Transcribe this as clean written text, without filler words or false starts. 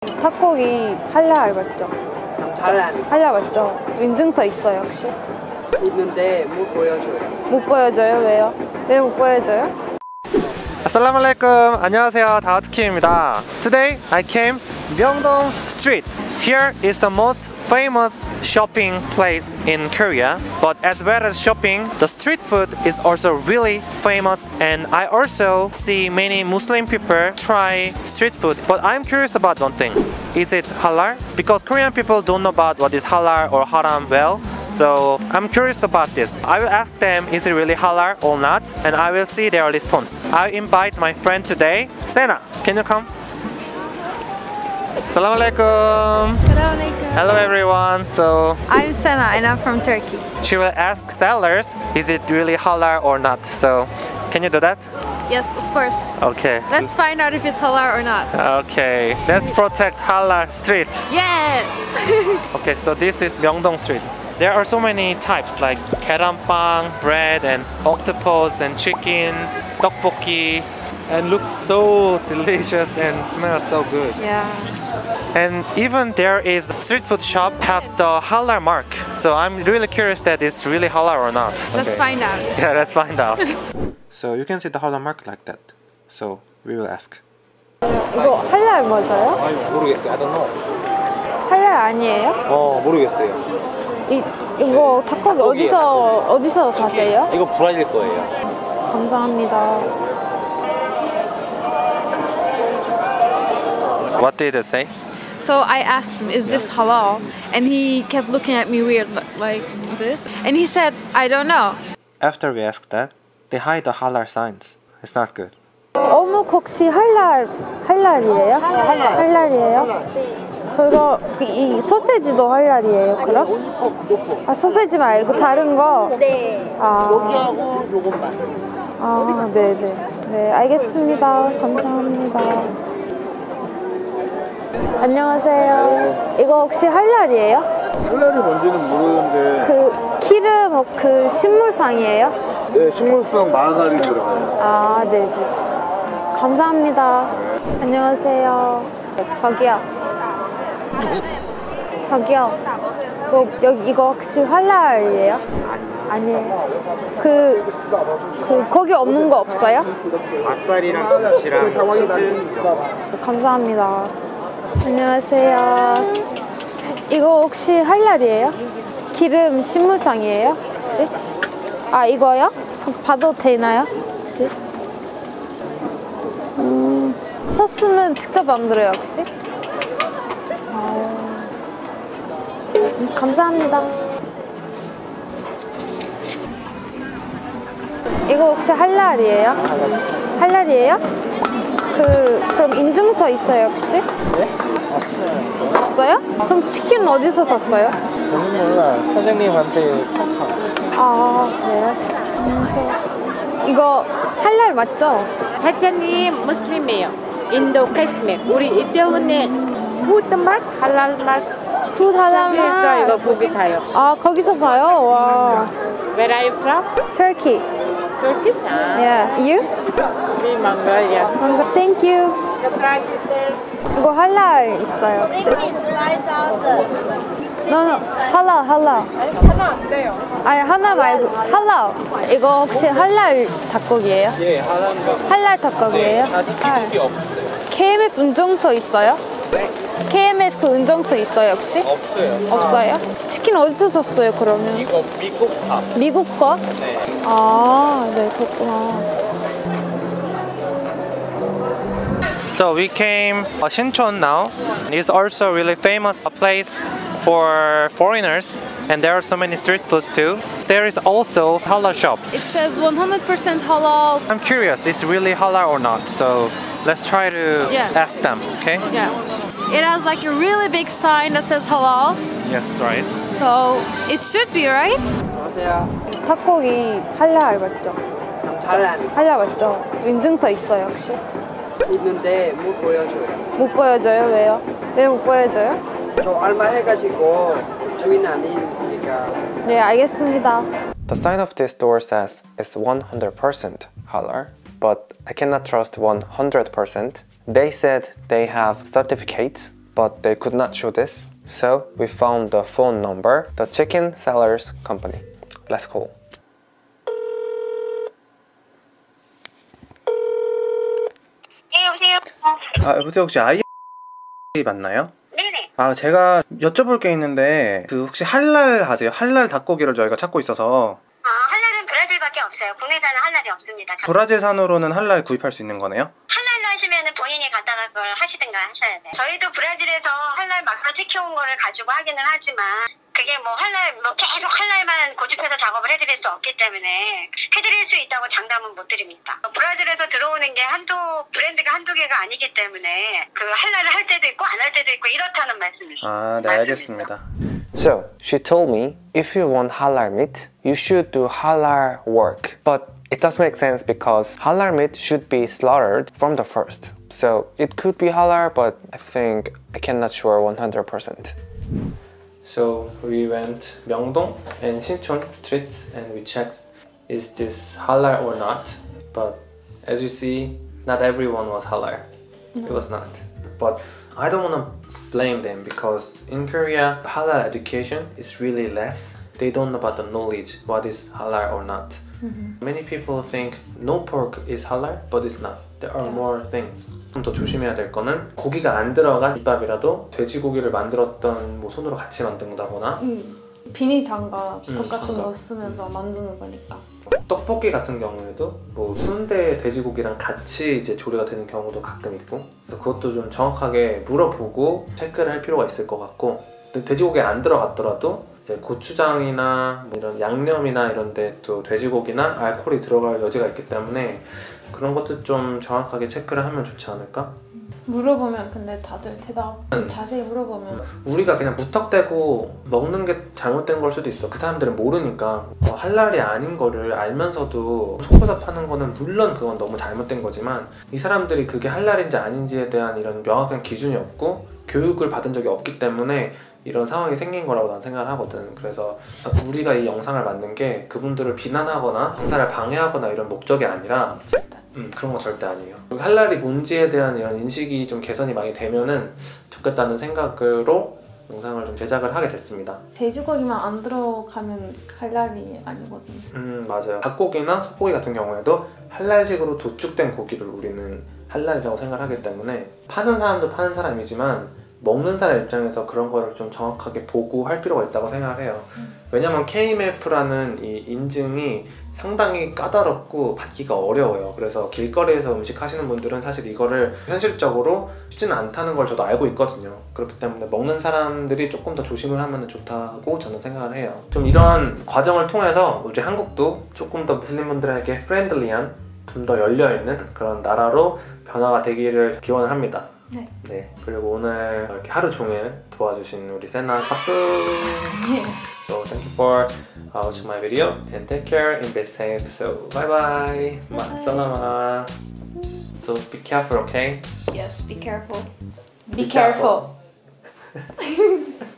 닭고기 할랄 맞죠? 할랄 맞죠? 인증서 있어요 혹시? 있는데 못 보여줘요. 못 보여줘요? 왜요? 왜 못 보여줘요? Assalamualaikum. 안녕하세요. 다우트킴입니다. Today I came Myeongdong Street. Here is the most famous shopping place in Korea. But as well as shopping, the street food is also really famous, and I also see many Muslim people try street food. But I'm curious about one thing. Is it halal? Because Korean people don't know about what is halal or haram well. So I'm curious about this. I will ask them is it really halal or not, and I will see their response. I invite my friend today, Sena. Can you come? Assalamualaikum. Hello everyone. So I'm Sena and I'm from Turkey. she will ask sellers, is it really halal or not? So can you do that? Yes, of course. Okay. Let's find out if it's halal or not. Okay. Let's protect halal street. Yes! Okay, so this is Myeongdong Street. There are so many types like keranpang, bread, and octopus, and chicken, tteokbokki, and looks so delicious and smells so good. Yeah. And even there is street food shop have the halal mark. So I'm really curious that it's really halal or not. Let's find out. Yeah, let's find out. So you can see the halal mark like that. So we will ask. 이거 할랄 맞아요? 모르겠어요. I don't know. 할랄 아니에요? 모르겠어요. 이거 닭고기 어디서 사세요? 이거 브라질 거예요. 감사합니다. What did it say? So I asked him, is this halal? And he kept looking at me weird like this. And he said, I don't know. After we asked that, they hide the halal signs. It's not good. 어묵 혹시 할랄이에요? 할랄이에요? 그거 이 소세지도 할랄이에요, 그럼? 아, 소세지 말고 다른 거? 네. 아, 여기하고 요것만. 아, 네네. 네, 알겠습니다. 감사합니다. 안녕하세요. 이거 혹시 할랄이에요? 할랄이 뭔지는 모르는데 그 키르 그 식물상이에요? 네, 식물성 마가린 들어가요. 아, 네네. 감사합니다. 안녕하세요. 저기요. 저기요. 여기 이거 혹시 할랄이에요? 아니에요. 거기 없는 거 없어요? 맛살이랑 김치랑 치즈. 감사합니다. 안녕하세요. 이거 혹시 할랄이에요? 기름 식물상이에요? 혹시? 아, 이거요? 봐도 되나요? 혹시? 소스는 직접 만들어요, 혹시? 감사합니다. 이거 혹시 할랄이에요? 할랄이에요? 그럼 인증서 있어요, 혹시? 네? 없어요? 그럼 치킨은 어디서 샀어요? 저는 몰라. 사장님한테 샀어. 아, 그래요? 안녕하세요. 이거 할랄 맞죠? 사장님 무슬림이에요. 인도 카스메. 우리 이태원에 푸드마트 할랄 마트. 푸드 할랄 그래서 이거 고기 사요. 아, 거기서 사요? 와. Where are you from? Turkey. Turkish. Yeah. You? Me Mongolia. Thank you. 이거 할랄 있어요. No, 할랄. 하나 안 돼요. 아니, 하나 말고 할랄. 이거 혹시 할랄 닭고기예요? 예, 하나인가. 할랄 닭고기예요? 아직 기록이 없어요. KMF 인증서 있어요? 네? KMF 인증서 있어요, 혹시? 없어요. 없어요? 치킨 어디서 샀어요, 그러면? 이거 미국 밥. 미국 거? 네. 아, 네, 그렇구나. So we came Sinchon now. It's also really famous place for foreigners, and there are so many street foods too. There is also halal shops. It says 100% halal. I'm curious, is it really halal or not? So let's try to Yeah. ask them, okay? Yeah. It has like a really big sign that says halal. Yes, right. So it should be, right? 안녕하세요. 닭고기 할랄 맞죠? 할랄 맞죠? 인증서 있어요, 혹시? 있는데 못 보여줘요. 못 보여줘요? 왜요? 왜 못 보여줘요? 저 얼마 해가지고 주인 아니니까. 네, 알겠습니다. The sign of this store says it's 100% halal, but I cannot trust 100%. They said they have certificates but they could not show this. So we found the phone number, the chicken sellers company. Let's call. 여보세요, 혹시 아이 맞나요? 네네. 제가 여쭤볼 게 있는데 혹시 할랄 하세요? 할랄 닭고기를 저희가 찾고 있어서. 할랄은 브라질밖에 없어요. 국내산은 할랄이 없습니다. 브라질산으로는 할랄 구입할 수 있는 거네요? 할랄로 하시면 본인이 갖다가 그걸 하시든가 하셔야 돼요. 저희도 브라질에서 할랄 막사 시켜온 거를 가지고 하기는 하지만 그게 할랄 계속 할랄만 고집해서 작업을 해드릴 수 없기 때문에 해드릴 수 있다고 장담은 못 드립니다. 브라질에서 들어오는 게 브랜드가 한두 개가 아니기 때문에 그 할랄을 할 때도 있고 안 할 때도 있고 이렇다는 말씀이시죠. 네, 알겠습니다. So, she told me if you want halal meat, you should do halal work. But it does make sense because halal meat should be slaughtered from the first. So, it could be halal, but I think I cannot sure 100%. So we went Myeongdong and Sinchon street and we checked is this halal or not. But as you see, not everyone was halal. It was not. But I don't want to blame them because in Korea, halal education is really less. They don't know about the knowledge what is halal or not. Many people think no pork is halal, but it's not. There are more things. 좀 더 조심해야 될 거는 고기가 안 들어간 김밥이라도 돼지고기를 만들었던 손으로 같이 만든다거나 비닐 장갑 똑같은 장갑. 거 쓰면서 만드는 거니까. 떡볶이 같은 경우에도 순대 돼지고기랑 같이 이제 조리가 되는 경우도 가끔 있고 그래서 그것도 좀 정확하게 물어보고 체크를 할 필요가 있을 것 같고 돼지고기에 안 들어갔더라도 이제 고추장이나 이런 양념이나 이런 데 또 돼지고기나 알코올이 들어갈 여지가 있기 때문에 그런 것도 좀 정확하게 체크를 하면 좋지 않을까? 물어보면 근데 다들 대답 자세히 물어보면 우리가 그냥 무턱대고 먹는 게 잘못된 걸 수도 있어. 그 사람들은 모르니까 할랄이 아닌 거를 알면서도 속여서 파는 거는 물론 그건 너무 잘못된 거지만 이 사람들이 그게 할랄인지 아닌지에 대한 이런 명확한 기준이 없고 교육을 받은 적이 없기 때문에 이런 상황이 생긴 거라고 난 생각을 하거든. 그래서 우리가 이 영상을 만든 게 그분들을 비난하거나 장사를 방해하거나 이런 목적이 아니라 그런 거 절대 아니에요. 할랄이 뭔지에 대한 이런 인식이 좀 개선이 많이 되면은 좋겠다는 생각으로 영상을 좀 제작을 하게 됐습니다. 돼지고기만 안 들어가면 할랄이 아니거든요. 맞아요. 닭고기나 소고기 같은 경우에도 할랄식으로 도축된 고기를 우리는 할랄이라고 생각을 하기 때문에 파는 사람도 파는 사람이지만 먹는 사람 입장에서 그런 거를 좀 정확하게 보고 할 필요가 있다고 생각을 해요. 왜냐면 KMF라는 이 인증이 상당히 까다롭고 받기가 어려워요. 그래서 길거리에서 음식 하시는 분들은 사실 이거를 현실적으로 쉽지는 않다는 걸 저도 알고 있거든요. 그렇기 때문에 먹는 사람들이 조금 더 조심을 하면 좋다고 저는 생각을 해요. 좀 이런 과정을 통해서 우리 한국도 조금 더 무슬림분들에게 프렌들리한, 좀 더 열려있는 그런 나라로 변화가 되기를 기원을 합니다. 네. 그리고 오늘 이렇게 하루 종일 도와주신 우리 세나 박수! So thank you for watching my video and take care and be safe. So bye bye. Salama. So be careful, okay? Yes, be careful. Be careful.